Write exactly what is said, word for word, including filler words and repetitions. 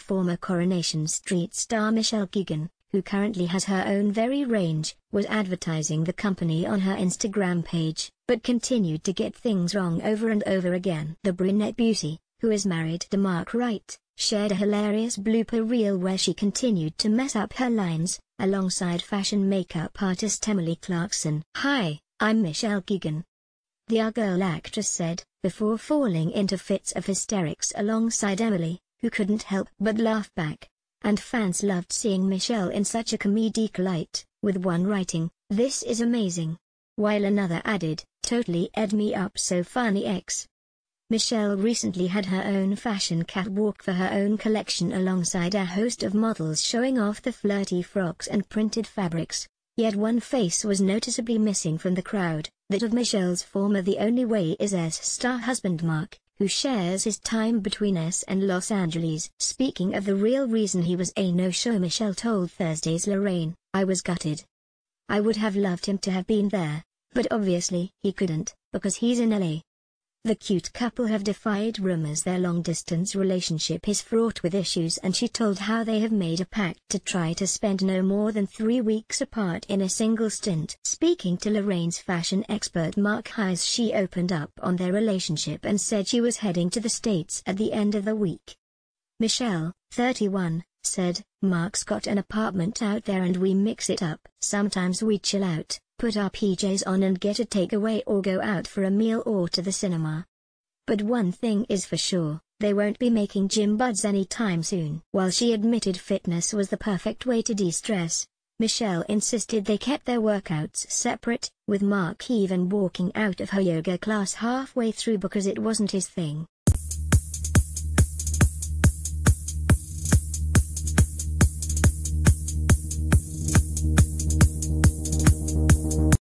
former Coronation Street star Michelle Keegan, who currently has her own very range, was advertising the company on her Instagram page, but continued to get things wrong over and over again. The brunette beauty, who is married to Mark Wright, shared a hilarious blooper reel where she continued to mess up her lines, alongside fashion makeup artist Emily Clarkson. "Hi, I'm Michelle Keegan," the Our Girl actress said, before falling into fits of hysterics alongside Emily, who couldn't help but laugh back. And fans loved seeing Michelle in such a comedic light, with one writing, "This is amazing," while another added, "Totally ed me up so funny X." Michelle recently had her own fashion catwalk for her own collection alongside a host of models showing off the flirty frocks and printed fabrics, yet one face was noticeably missing from the crowd, that of Michelle's former The Only Way Is S star husband Mark, who shares his time between S and Los Angeles. Speaking of the real reason he was a no-show, Michelle told Thursday's Lorraine, "I was gutted. I would have loved him to have been there, but obviously he couldn't, because he's in L A." The cute couple have defied rumors their long-distance relationship is fraught with issues, and she told how they have made a pact to try to spend no more than three weeks apart in a single stint. Speaking to Lorraine's fashion expert Mark Hayes, she opened up on their relationship and said she was heading to the States at the end of the week. Michelle, thirty-one, said, "Mark's got an apartment out there and we mix it up. Sometimes we chill out, put our P Js on and get a takeaway or go out for a meal or to the cinema. But one thing is for sure, they won't be making gym buds anytime soon." While she admitted fitness was the perfect way to de-stress, Michelle insisted they kept their workouts separate, with Mark even walking out of her yoga class halfway through because it wasn't his thing.